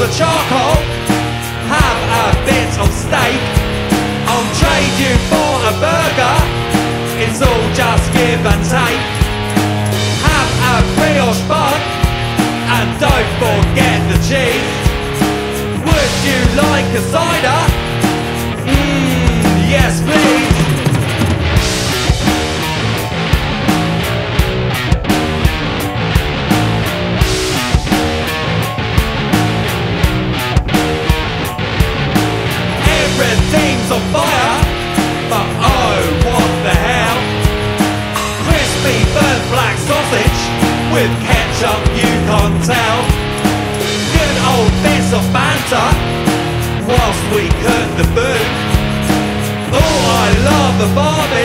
the charcoal, have a bit of steak. I'll trade you for a burger, it's all just give and take. Have a brioche bun, and don't forget the cheese. Would you like a cider? Yes please. Everything's on fire, but oh what the hell. Crispy burnt black sausage with ketchup you can't tell. Good old bits of banter whilst we cook the food. Oh I love the barbecue.